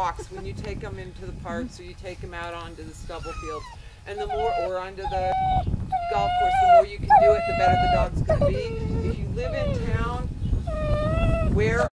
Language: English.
walks when you take them into the parks or you take them out onto the stubble fields, and the more, or onto the golf course, the more you can do it, the better the dog's going to be. If you live in